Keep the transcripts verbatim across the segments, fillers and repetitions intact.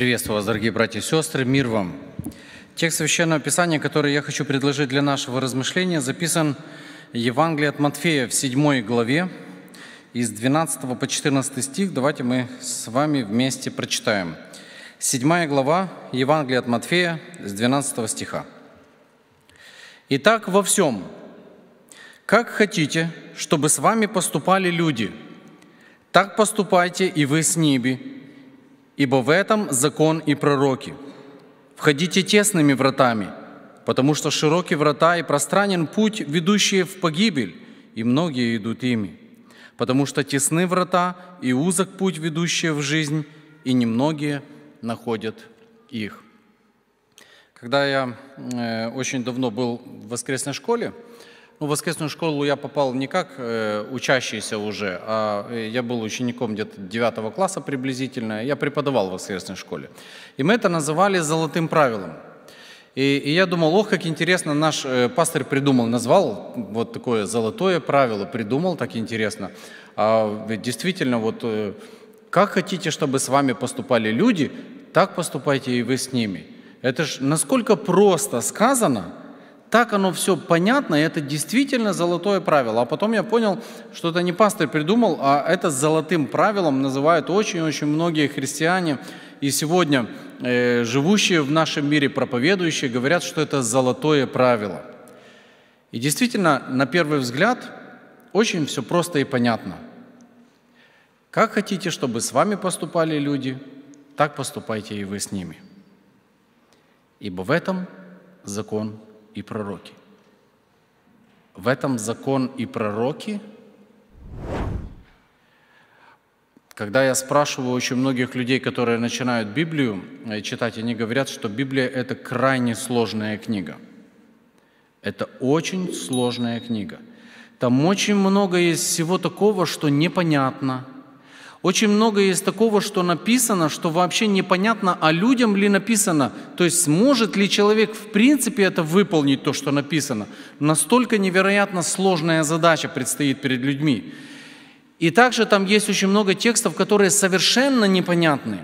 Приветствую вас, дорогие братья и сестры, мир вам. Текст Священного Писания, который я хочу предложить для нашего размышления, записан в Евангелии от Матфея в седьмой главе, из двенадцатого по четырнадцатый стих. Давайте мы с вами вместе прочитаем. Седьмая глава Евангелия от Матфея с двенадцатого стиха. «Итак, во всем, как хотите, чтобы с вами поступали люди, так поступайте и вы с ними, ибо в этом закон и пророки. Входите тесными вратами, потому что широки врата и пространен путь, ведущий в погибель, и многие идут ими. Потому что тесны врата и узок путь, ведущий в жизнь, и немногие находят их». Когда я э, очень давно был в воскресной школе, ну, в воскресную школу я попал не как э, учащийся уже, а я был учеником где-то девятого класса приблизительно, я преподавал в воскресной школе. И мы это называли «золотым правилом». И, и я думал, ох, как интересно, наш э, пастырь придумал, назвал вот такое золотое правило, придумал, так интересно. А ведь действительно, вот э, как хотите, чтобы с вами поступали люди, так поступайте и вы с ними. Это ж насколько просто сказано, так оно все понятно, и это действительно золотое правило. А потом я понял, что это не пастырь придумал, а это золотым правилом называют очень-очень многие христиане. И сегодня э, живущие в нашем мире, проповедующие, говорят, что это золотое правило. И действительно, на первый взгляд, очень все просто и понятно. Как хотите, чтобы с вами поступали люди, так поступайте и вы с ними. Ибо в этом закон и пророки. В этом закон и пророки. Когда я спрашиваю очень многих людей, которые начинают Библию читать, они говорят, что Библия – это крайне сложная книга. Это очень сложная книга. Там очень много есть всего такого, что непонятно. Очень много есть такого, что написано, что вообще непонятно, а людям ли написано. То есть сможет ли человек в принципе это выполнить, то, что написано. Настолько невероятно сложная задача предстоит перед людьми. И также там есть очень много текстов, которые совершенно непонятны.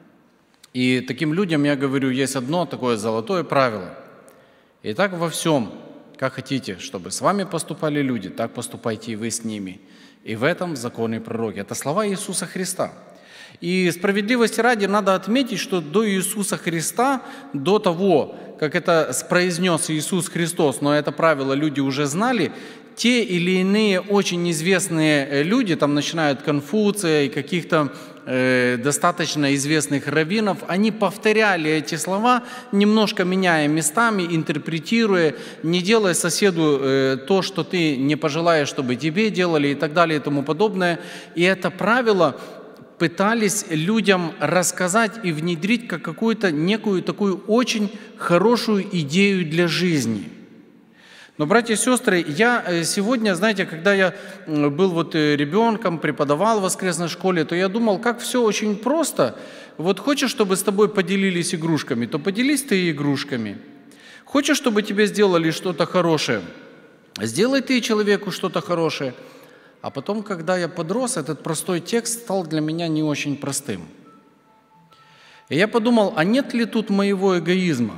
И таким людям, я говорю, есть одно такое золотое правило. Итак, во всем, как хотите, чтобы с вами поступали люди, так поступайте и вы с ними. И в этом закон и пророки. Это слова Иисуса Христа. И справедливости ради надо отметить, что до Иисуса Христа, до того, как это произнес Иисус Христос, но это правило люди уже знали, те или иные очень известные люди, там начиная от Конфуция и каких-то э, достаточно известных раввинов, они повторяли эти слова, немножко меняя местами, интерпретируя, не делая соседу э, то, что ты не пожелаешь, чтобы тебе делали и так далее и тому подобное. И это правило пытались людям рассказать и внедрить как какую-то некую такую очень хорошую идею для жизни. Но, братья и сестры, я сегодня, знаете, когда я был вот ребенком, преподавал в воскресной школе, то я думал, как все очень просто. Вот хочешь, чтобы с тобой поделились игрушками, то поделись ты игрушками. Хочешь, чтобы тебе сделали что-то хорошее, сделай ты человеку что-то хорошее. А потом, когда я подрос, этот простой текст стал для меня не очень простым. И я подумал, а нет ли тут моего эгоизма?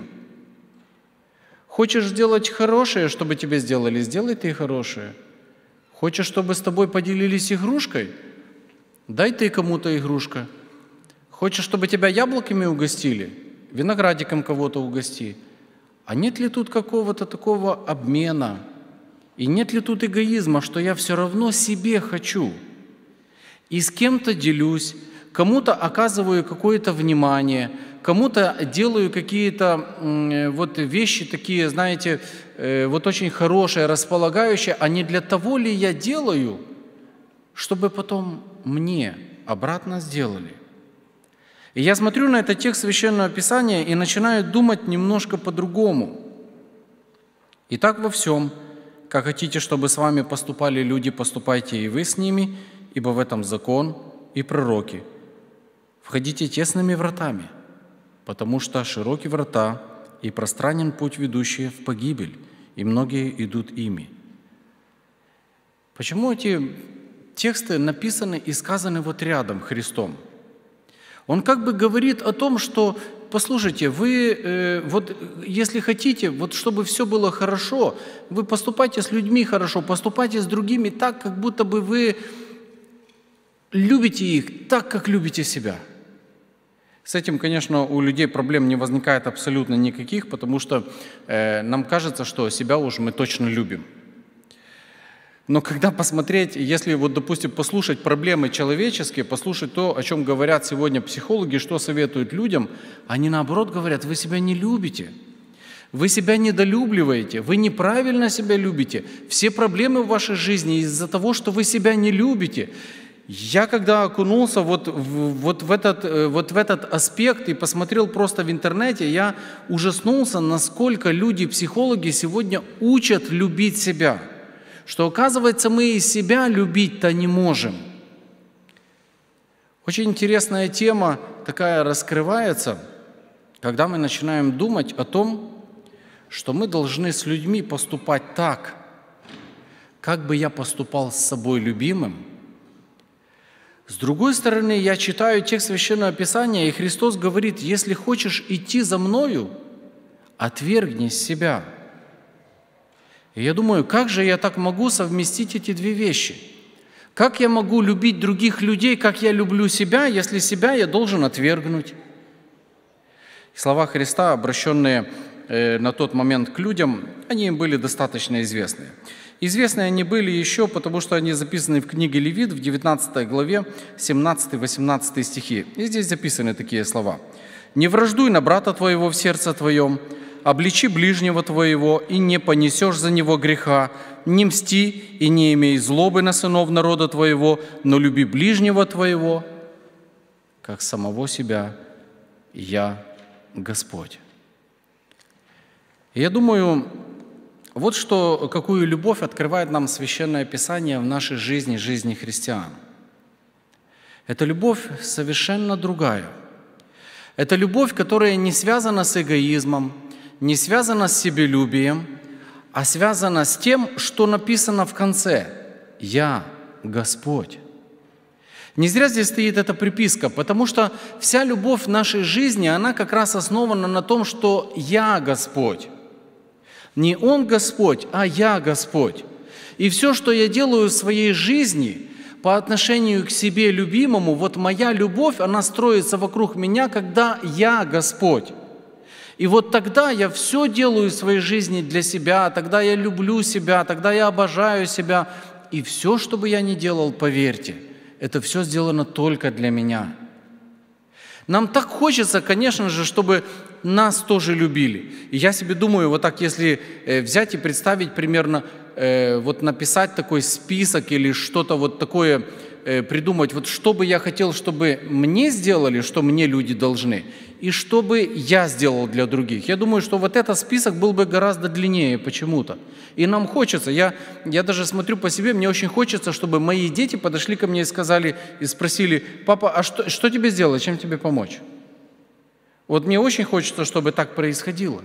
Хочешь сделать хорошее, чтобы тебе сделали, сделай ты хорошее. Хочешь, чтобы с тобой поделились игрушкой? Дай ты кому-то игрушка. Хочешь, чтобы тебя яблоками угостили? Виноградиком кого-то угости. А нет ли тут какого-то такого обмена? И нет ли тут эгоизма, что я все равно себе хочу? И с кем-то делюсь, кому-то оказываю какое-то внимание, кому-то делаю какие-то вот вещи такие, знаете, вот очень хорошие, располагающие, а не для того ли я делаю, чтобы потом мне обратно сделали. И я смотрю на этот текст Священного Писания и начинаю думать немножко по-другому. Итак, во всем, как хотите, чтобы с вами поступали люди, поступайте и вы с ними, ибо в этом закон и пророки. Входите тесными вратами, потому что широки врата и пространен путь, ведущий в погибель, и многие идут ими. Почему эти тексты написаны и сказаны вот рядом Христом? Он как бы говорит о том, что, послушайте, вы, э, вот если хотите, вот чтобы все было хорошо, вы поступайте с людьми хорошо, поступайте с другими так, как будто бы вы любите их так, как любите себя. С этим, конечно, у людей проблем не возникает абсолютно никаких, потому что э, нам кажется, что себя уж мы точно любим. Но когда посмотреть, если вот, допустим, послушать проблемы человеческие, послушать то, о чем говорят сегодня психологи, что советуют людям, они наоборот говорят: вы себя не любите, вы себя недолюбливаете, вы неправильно себя любите. Все проблемы в вашей жизни из-за того, что вы себя не любите. Я когда окунулся вот в, вот, в этот, вот в этот аспект и посмотрел просто в интернете, я ужаснулся, насколько люди-психологи сегодня учат любить себя. Что, оказывается, мы и себя любить-то не можем. Очень интересная тема такая раскрывается, когда мы начинаем думать о том, что мы должны с людьми поступать так, как бы я поступал с собой любимым. С другой стороны, я читаю текст Священного Писания, и Христос говорит: если хочешь идти за Мною, отвергни себя. И я думаю, как же я так могу совместить эти две вещи? Как я могу любить других людей, как я люблю себя, если себя я должен отвергнуть? Слова Христа, обращенные на тот момент к людям, они им были достаточно известны. Известны они были еще, потому что они записаны в книге Левит в девятнадцатой главе, семнадцатый-восемнадцатый стихи. И здесь записаны такие слова. «Не враждуй на брата твоего в сердце твоем, обличи ближнего твоего, и не понесешь за него греха, не мсти и не имей злобы на сынов народа твоего, но люби ближнего твоего, как самого себя, я Господь». И я думаю, вот что, какую любовь открывает нам Священное Писание в нашей жизни, жизни христиан. Это любовь совершенно другая. Это любовь, которая не связана с эгоизмом, не связана с себелюбием, а связана с тем, что написано в конце: «Я Господь». Не зря здесь стоит эта приписка, потому что вся любовь в нашей жизни, она как раз основана на том, что «Я Господь». Не Он Господь, а Я Господь. И все, что я делаю в своей жизни по отношению к себе любимому, вот моя любовь, она строится вокруг меня, когда Я Господь. И вот тогда я все делаю в своей жизни для себя, тогда я люблю себя, тогда я обожаю себя. И все, что бы я ни делал, поверьте, это все сделано только для меня. Нам так хочется, конечно же, чтобы нас тоже любили. И я себе думаю, вот так, если взять и представить примерно, вот написать такой список или что-то вот такое придумать, вот что бы я хотел, чтобы мне сделали, что мне люди должны, и что бы я сделал для других. Я думаю, что вот этот список был бы гораздо длиннее почему-то. И нам хочется, я, я даже смотрю по себе, мне очень хочется, чтобы мои дети подошли ко мне и сказали, и спросили: папа, а что, что тебе сделать, чем тебе помочь? Вот мне очень хочется, чтобы так происходило.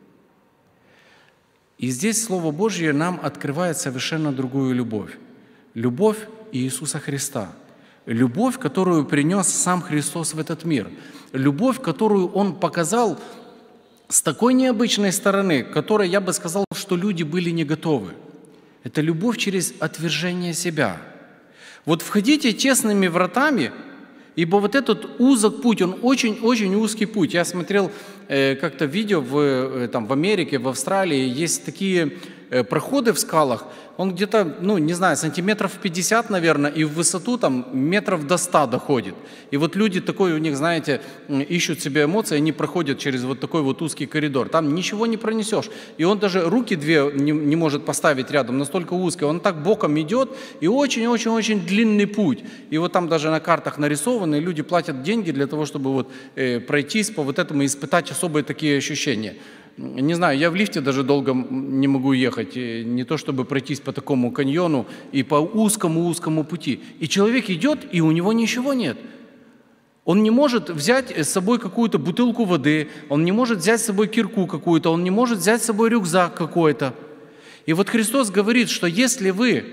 И здесь Слово Божье нам открывает совершенно другую любовь. Любовь Иисуса Христа. Любовь, которую принес сам Христос в этот мир. Любовь, которую Он показал с такой необычной стороны, которой, я бы сказал, что люди были не готовы. Это любовь через отвержение себя. Вот входите тесными вратами, ибо вот этот узок путь, он очень-очень узкий путь. Я смотрел э, как-то видео в, э, там, в Америке, в Австралии, есть такие э, проходы в скалах, он где-то, ну, не знаю, сантиметров пятьдесят, наверное, и в высоту там метров до ста доходит. И вот люди такой, у них, знаете, ищут себе эмоции, они проходят через вот такой вот узкий коридор. Там ничего не пронесешь. И он даже руки две не, не может поставить рядом, настолько узкий. Он так боком идет, и очень-очень-очень длинный путь. И вот там даже на картах нарисованы, люди платят деньги для того, чтобы вот э, пройтись по вот этому и испытать особые такие ощущения. Не знаю, я в лифте даже долго не могу ехать, не то чтобы пройтись по такому каньону и по узкому-узкому пути. И человек идет, и у него ничего нет. Он не может взять с собой какую-то бутылку воды, он не может взять с собой кирку какую-то, он не может взять с собой рюкзак какой-то. И вот Христос говорит, что если вы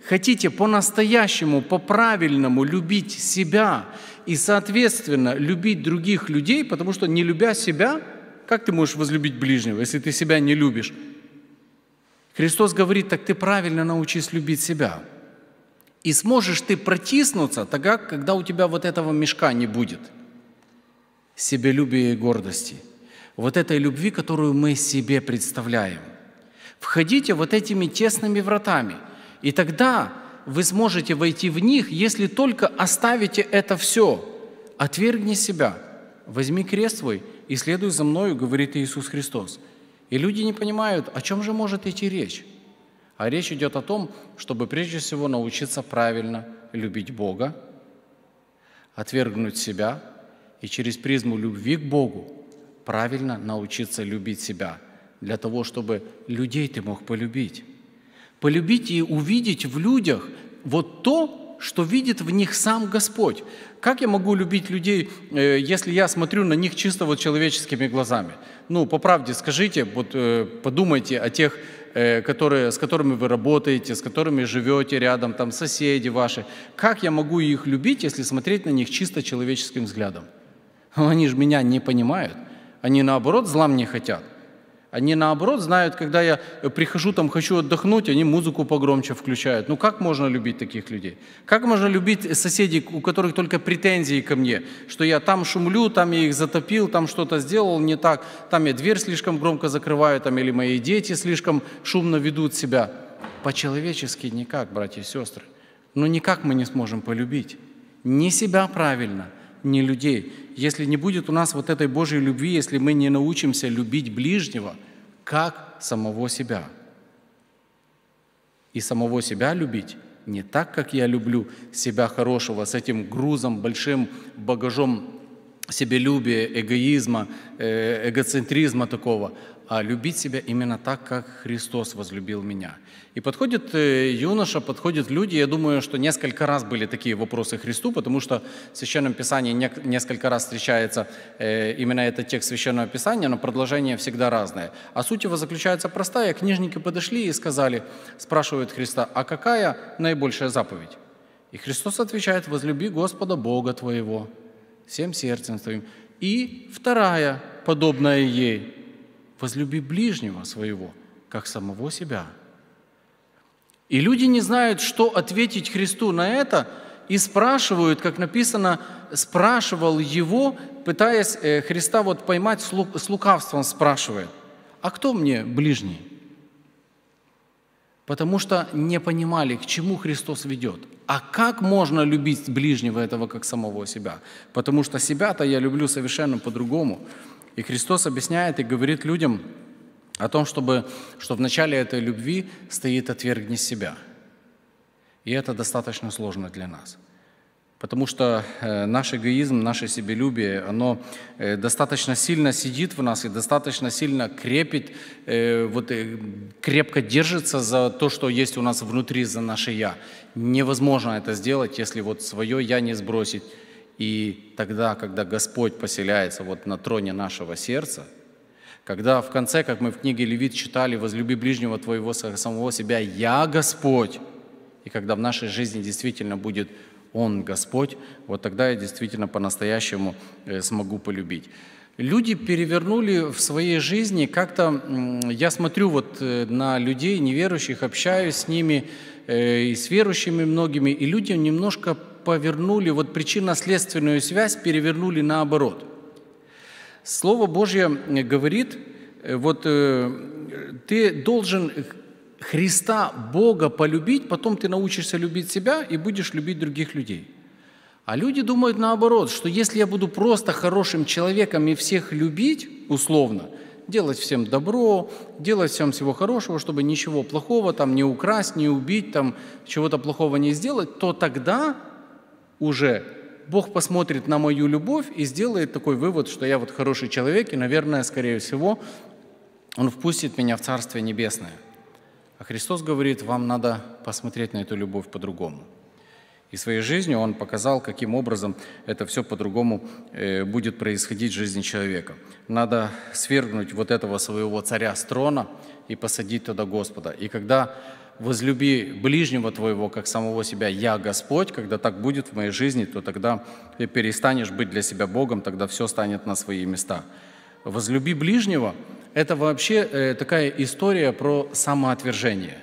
хотите по-настоящему, по-правильному любить себя и, соответственно, любить других людей, потому что, не любя себя, как ты можешь возлюбить ближнего, если ты себя не любишь? Христос говорит, так ты правильно научись любить себя. И сможешь ты протиснуться тогда, когда у тебя вот этого мешка не будет. Себелюбия и гордости. Вот этой любви, которую мы себе представляем. Входите вот этими тесными вратами, и тогда вы сможете войти в них, если только оставите это все. Отвергни себя, возьми крест свой и следуй за мною, говорит Иисус Христос. И люди не понимают, о чем же может идти речь. А речь идет о том, чтобы прежде всего научиться правильно любить Бога, отвергнуть себя и через призму любви к Богу правильно научиться любить себя, для того, чтобы людей ты мог полюбить. Полюбить и увидеть в людях вот то, что видит в них сам Господь. Как я могу любить людей, если я смотрю на них чисто вот человеческими глазами? Ну, по правде скажите, вот подумайте о тех, которые, с которыми вы работаете, с которыми живете рядом, там соседи ваши. Как я могу их любить, если смотреть на них чисто человеческим взглядом? Они же меня не понимают. Они, наоборот, зла мне хотят. Они, наоборот, знают, когда я прихожу, там, хочу отдохнуть, они музыку погромче включают. Ну, как можно любить таких людей? Как можно любить соседей, у которых только претензии ко мне, что я там шумлю, там я их затопил, там что-то сделал не так, там я дверь слишком громко закрываю, там, или мои дети слишком шумно ведут себя? По-человечески никак, братья и сестры. Ну, никак мы не сможем полюбить. Ни себя правильно, ни людей. Если не будет у нас вот этой Божьей любви, если мы не научимся любить ближнего, как самого себя. И самого себя любить не так, как я люблю себя хорошего, с этим грузом, большим багажом себелюбия, эгоизма, эгоцентризма такого, а любить себя именно так, как Христос возлюбил меня. И подходит юноша, подходят люди, я думаю, что несколько раз были такие вопросы Христу, потому что в Священном Писании несколько раз встречается именно этот текст Священного Писания, но продолжение всегда разное. А суть его заключается простая. Книжники подошли и сказали, спрашивают Христа, а какая наибольшая заповедь? И Христос отвечает, возлюби Господа Бога твоего всем сердцем твоим. И вторая, подобная ей, возлюби ближнего своего, как самого себя. И люди не знают, что ответить Христу на это, и спрашивают, как написано, спрашивал его, пытаясь Христа вот поймать с лукавством, спрашивает, а кто мне ближний? Потому что не понимали, к чему Христос ведет. А как можно любить ближнего этого, как самого себя? Потому что себя-то я люблю совершенно по-другому. И Христос объясняет и говорит людям о том, чтобы, что в начале этой любви стоит «отвергни себя». И это достаточно сложно для нас. Потому что наш эгоизм, наше себелюбие, оно достаточно сильно сидит в нас и достаточно сильно крепит, вот, крепко держится за то, что есть у нас внутри, за наше «я». Невозможно это сделать, если вот свое «я» не сбросить. И тогда, когда Господь поселяется вот на троне нашего сердца, когда в конце, как мы в книге Левит читали, «Возлюби ближнего твоего, самого себя, я Господь», и когда в нашей жизни действительно будет Он Господь, вот тогда я действительно по-настоящему смогу полюбить. Люди перевернули в своей жизни как-то, я смотрю вот на людей неверующих, общаюсь с ними и с верующими многими, и люди немножко повернули, вот причинно-следственную связь перевернули наоборот. Слово Божье говорит, вот ты должен Христа, Бога полюбить, потом ты научишься любить себя и будешь любить других людей. А люди думают наоборот, что если я буду просто хорошим человеком и всех любить, условно, делать всем добро, делать всем всего хорошего, чтобы ничего плохого там не украсть, не убить, там чего-то плохого не сделать, то тогда уже Бог посмотрит на мою любовь и сделает такой вывод, что я вот хороший человек, и, наверное, скорее всего, Он впустит меня в Царствие Небесное. А Христос говорит, вам надо посмотреть на эту любовь по-другому. И своей жизнью Он показал, каким образом это все по-другому будет происходить в жизни человека. Надо свергнуть вот этого своего царя с трона и посадить туда Господа. И когда возлюби ближнего твоего, как самого себя, я Господь, когда так будет в моей жизни, то тогда ты перестанешь быть для себя Богом, тогда все станет на свои места. Возлюби ближнего – это вообще э, такая история про самоотвержение.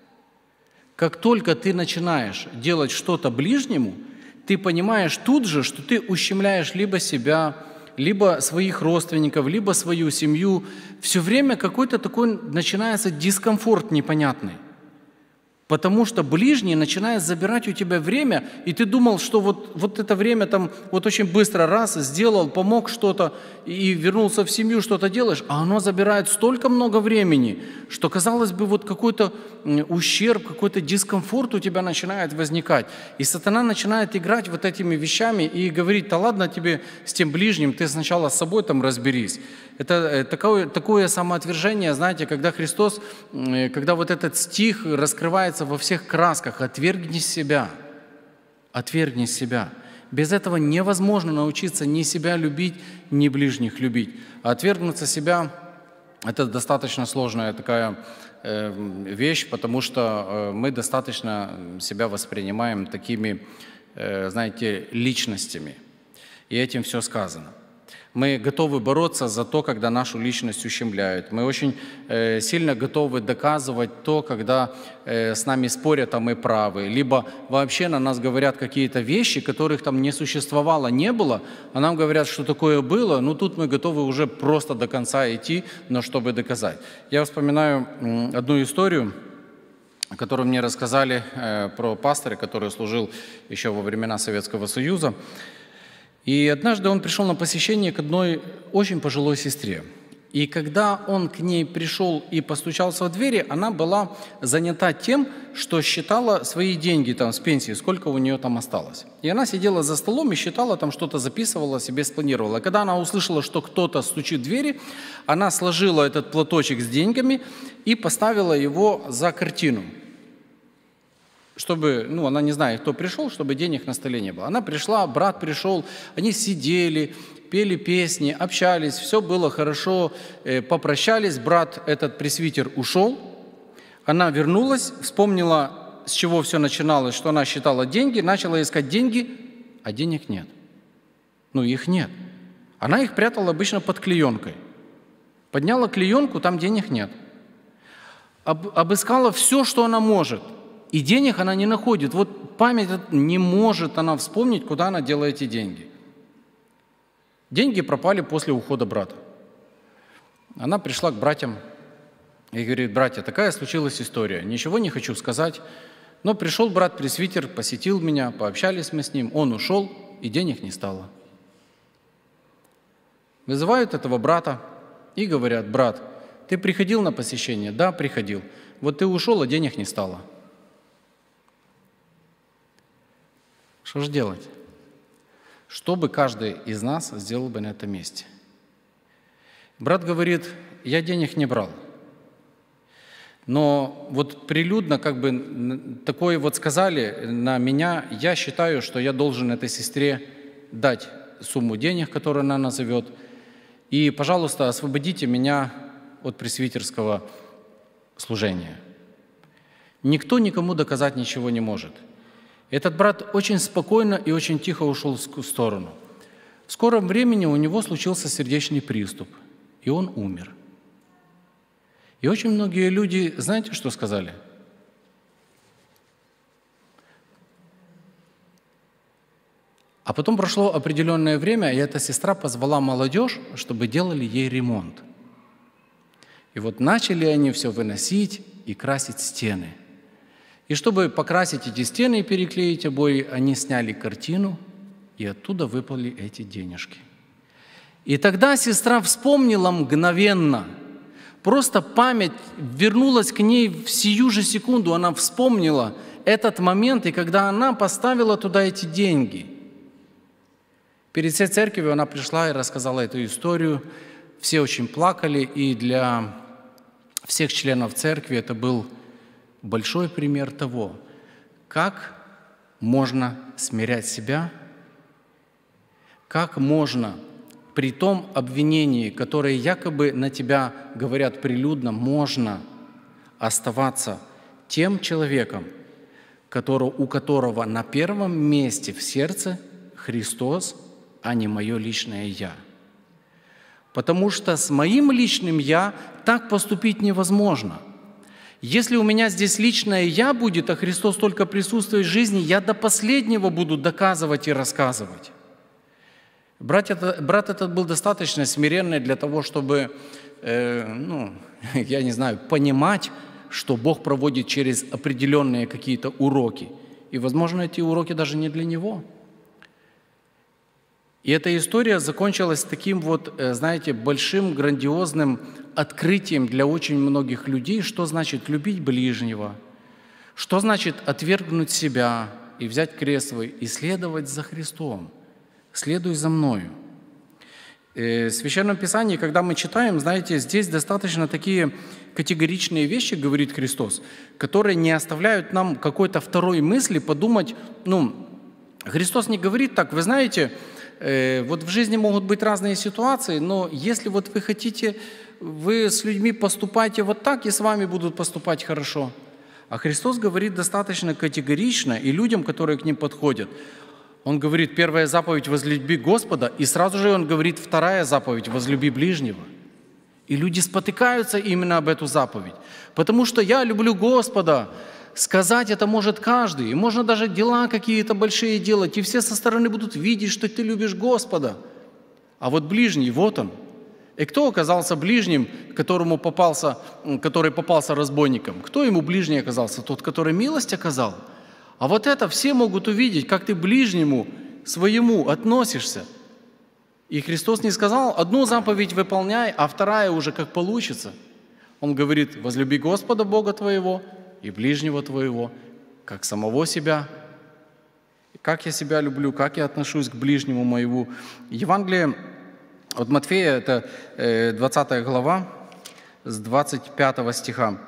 Как только ты начинаешь делать что-то ближнему, ты понимаешь тут же, что ты ущемляешь либо себя, либо своих родственников, либо свою семью. Все время какой-то такой начинается дискомфорт непонятный. Потому что ближний начинает забирать у тебя время, и ты думал, что вот, вот это время там вот очень быстро раз сделал, помог что-то и вернулся в семью, что-то делаешь, а оно забирает столько много времени, что, казалось бы, вот какой-то ущерб, какой-то дискомфорт у тебя начинает возникать. И сатана начинает играть вот этими вещами и говорить: да ладно тебе с тем ближним, ты сначала с собой там разберись. Это такое, такое самоотвержение, знаете, когда Христос, когда вот этот стих раскрывается во всех красках: «Отвергни себя, отвергни себя». Без этого невозможно научиться ни себя любить, ни ближних любить. А отвергнуться себя – это достаточно сложная такая вещь, потому что мы достаточно себя воспринимаем такими, знаете, личностями. И этим все сказано. Мы готовы бороться за то, когда нашу личность ущемляют. Мы очень э, сильно готовы доказывать то, когда э, с нами спорят, а мы правы. Либо вообще на нас говорят какие-то вещи, которых там не существовало, не было, а нам говорят, что такое было. Ну тут мы готовы уже просто до конца идти, но чтобы доказать. Я вспоминаю м, одну историю, которую мне рассказали э, про пастыря, который служил еще во времена Советского Союза. И однажды он пришел на посещение к одной очень пожилой сестре. И когда он к ней пришел и постучался в двери, она была занята тем, что считала свои деньги там с пенсии, сколько у нее там осталось. И она сидела за столом и считала, там что-то записывала, себе спланировала. Когда она услышала, что кто-то стучит в двери, она сложила этот платочек с деньгами и поставила его за картину, чтобы, ну, она не знает, кто пришел, чтобы денег на столе не было. Она пришла, брат пришел, они сидели, пели песни, общались, все было хорошо, попрощались, брат, этот пресвитер, ушел. Она вернулась, вспомнила, с чего все начиналось, что она считала деньги, начала искать деньги, а денег нет. Ну, их нет. Она их прятала обычно под клеенкой. Подняла клеенку, там денег нет. Об, обыскала все, что она может. И денег она не находит. Вот память не может она вспомнить, куда она дела эти деньги. Деньги пропали после ухода брата. Она пришла к братьям и говорит: братья, такая случилась история. Ничего не хочу сказать, но пришел брат-пресвитер, посетил меня, пообщались мы с ним, он ушел, и денег не стало. Вызывают этого брата и говорят: брат, ты приходил на посещение? Да, приходил. Вот ты ушел, а денег не стало. Что же делать? Что бы каждый из нас сделал бы на этом месте? Брат говорит: я денег не брал. Но вот прилюдно как бы такое вот сказали на меня, я считаю, что я должен этой сестре дать сумму денег, которую она назовет, и, пожалуйста, освободите меня от пресвитерского служения. Никто никому доказать ничего не может. Этот брат очень спокойно и очень тихо ушел в сторону. В скором времени у него случился сердечный приступ, и он умер. И очень многие люди, знаете, что сказали? А потом прошло определенное время, и эта сестра позвала молодежь, чтобы делали ей ремонт. И вот начали они все выносить и красить стены. И чтобы покрасить эти стены и переклеить обои, они сняли картину, и оттуда выпали эти денежки. И тогда сестра вспомнила мгновенно, просто память вернулась к ней в сию же секунду, она вспомнила этот момент, и когда она поставила туда эти деньги. Перед всей церковью она пришла и рассказала эту историю, все очень плакали, и для всех членов церкви это был большой пример того, как можно смирять себя, как можно при том обвинении, которое якобы на тебя говорят прилюдно, можно оставаться тем человеком, который, у которого на первом месте в сердце Христос, а не мое личное «я». Потому что с моим личным «я» так поступить невозможно. Если у меня здесь личное «я» будет, а Христос только присутствует в жизни, я до последнего буду доказывать и рассказывать. Брат, это, брат этот был достаточно смиренный для того, чтобы, э, ну, я не знаю, понимать, что Бог проводит через определенные какие-то уроки. И, возможно, эти уроки даже не для него. И эта история закончилась таким вот, знаете, большим, грандиозным открытием для очень многих людей, что значит любить ближнего, что значит отвергнуть себя и взять крест свой и следовать за Христом. «Следуй за Мною». В Священном Писании, когда мы читаем, знаете, здесь достаточно такие категоричные вещи, говорит Христос, которые не оставляют нам какой-то второй мысли подумать, ну, Христос не говорит так, вы знаете, вот в жизни могут быть разные ситуации, но если вот вы хотите, вы с людьми поступайте вот так, и с вами будут поступать хорошо. А Христос говорит достаточно категорично, и людям, которые к ним подходят, Он говорит, первая заповедь – возлюби Господа, и сразу же Он говорит, вторая заповедь – возлюби ближнего. И люди спотыкаются именно об эту заповедь, потому что я люблю Господа. Сказать это может каждый, и можно даже дела какие-то большие делать, и все со стороны будут видеть, что ты любишь Господа. А вот ближний, вот он. И кто оказался ближним, которому попался, который попался разбойником? Кто ему ближний оказался? Тот, который милость оказал. А вот это все могут увидеть, как ты ближнему своему относишься. И Христос не сказал, одну заповедь выполняй, а вторая уже как получится. Он говорит, возлюби Господа Бога твоего и ближнего твоего, как самого себя. Как я себя люблю, как я отношусь к ближнему моему. Евангелие от Матфея, это двадцатая глава, с двадцать пятого стиха.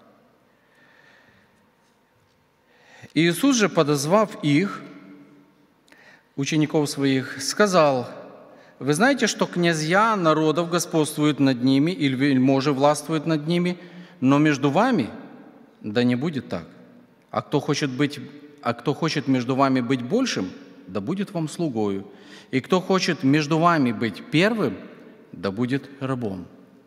«Иисус же, подозвав их, учеников своих, сказал, вы знаете, что князья народов господствуют над ними, и вельможи властвуют над ними, но между вами да не будет так. А кто хочет быть, а кто хочет между вами быть большим, да будет вам слугою. И кто хочет между вами быть первым, да будет рабом».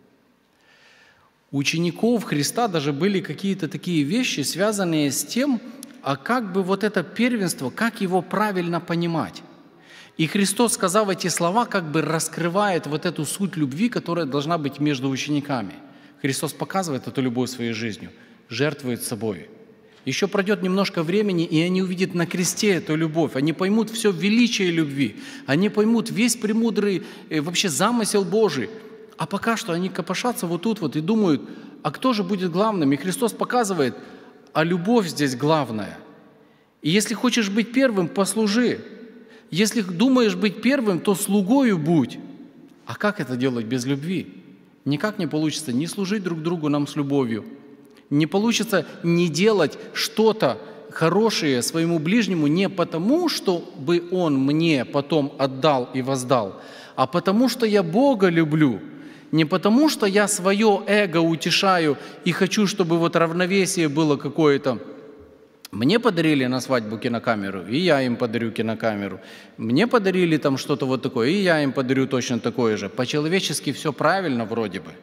У учеников Христа даже были какие-то такие вещи, связанные с тем, а как бы вот это первенство, как его правильно понимать. И Христос, сказав эти слова, как бы раскрывает вот эту суть любви, которая должна быть между учениками. Христос показывает эту любовь своей жизнью, жертвует собой. Еще пройдет немножко времени, и они увидят на кресте эту любовь. Они поймут все величие любви. Они поймут весь премудрый вообще замысел Божий. А пока что они копошатся вот тут вот и думают, а кто же будет главным? И Христос показывает, а любовь здесь главная. И если хочешь быть первым, послужи. Если думаешь быть первым, то слугою будь. А как это делать без любви? Никак не получится не служить друг другу нам с любовью. Не получится не делать что-то хорошее своему ближнему не потому, чтобы он мне потом отдал и воздал, а потому, что я Бога люблю. Не потому, что я свое эго утешаю и хочу, чтобы вот равновесие было какое-то. Мне подарили на свадьбу кинокамеру, и я им подарю кинокамеру. Мне подарили там что-то вот такое, и я им подарю точно такое же. По-человечески все правильно вроде бы,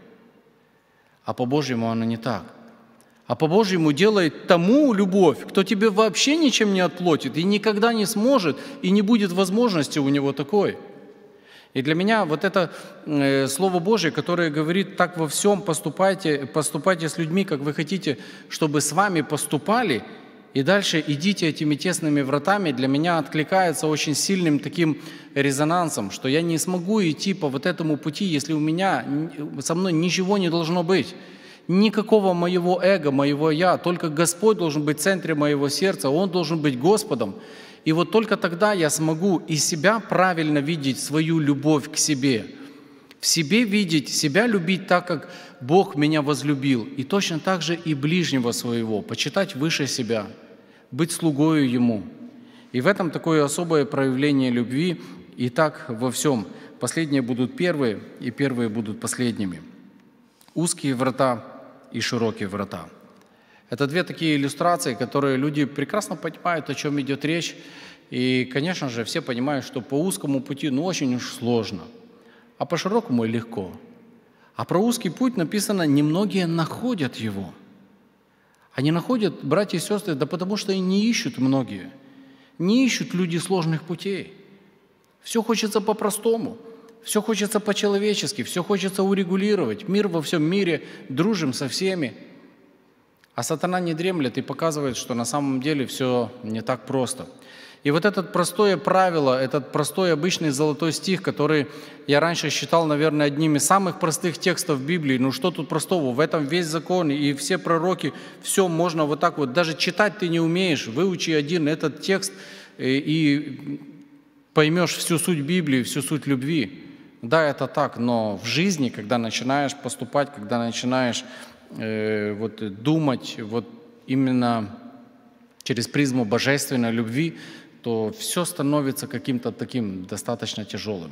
а по-божьему оно не так. А по-божьему делает тому любовь, кто тебе вообще ничем не отплатит и никогда не сможет, и не будет возможности у него такой. И для меня вот это э, Слово Божие, которое говорит, так во всем поступайте, поступайте с людьми, как вы хотите, чтобы с вами поступали, и дальше идите этими тесными вратами, для меня откликается очень сильным таким резонансом, что я не смогу идти по вот этому пути, если у меня, со мной ничего не должно быть. Никакого моего эго, моего «я», только Господь должен быть в центре моего сердца, Он должен быть Господом. И вот только тогда я смогу и себя правильно видеть, свою любовь к себе, в себе видеть, себя любить так, как Бог меня возлюбил, и точно так же и ближнего своего, почитать выше себя, быть слугою Ему. И в этом такое особое проявление любви, и так во всем. Последние будут первые, и первые будут последними. Узкие врата и широкие врата. Это две такие иллюстрации, которые люди прекрасно понимают, о чем идет речь. И, конечно же, все понимают, что по узкому пути ну, очень уж сложно, а по широкому легко. А про узкий путь написано, немногие находят его. Они находят, братья и сестры, да потому что и не ищут многие. Не ищут люди сложных путей. Все хочется по-простому, все хочется по-человечески, все хочется урегулировать. Мир во всем мире, дружим со всеми. А сатана не дремлет и показывает, что на самом деле все не так просто. И вот это простое правило, этот простой обычный золотой стих, который я раньше считал, наверное, одним из самых простых текстов Библии. Ну что тут простого? В этом весь закон и все пророки, все можно вот так вот. Даже читать ты не умеешь, выучи один этот текст и поймешь всю суть Библии, всю суть любви. Да, это так, но в жизни, когда начинаешь поступать, когда начинаешь э, вот, думать вот именно через призму божественной любви, то все становится каким-то таким достаточно тяжелым.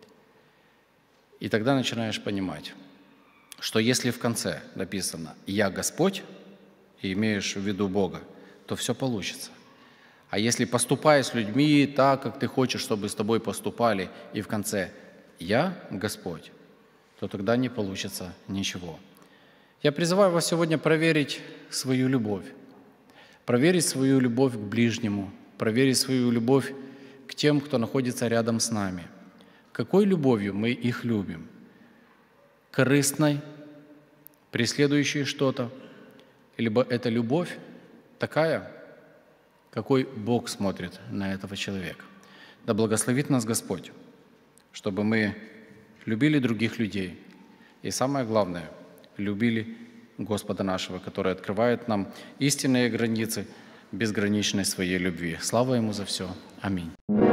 И тогда начинаешь понимать, что если в конце написано «Я Господь», и имеешь в виду Бога, то все получится. А если поступай с людьми так, как ты хочешь, чтобы с тобой поступали, и в конце «Я Господь», то тогда не получится ничего. Я призываю вас сегодня проверить свою любовь, проверить свою любовь к ближнему, проверить свою любовь к тем, кто находится рядом с нами. Какой любовью мы их любим? Корыстной, преследующей что-то? Либо это любовь такая, какой Бог смотрит на этого человека? Да благословит нас Господь, чтобы мы любили других людей. И самое главное, любили Господа нашего, который открывает нам истинные границы безграничной своей любви. Слава Ему за все. Аминь.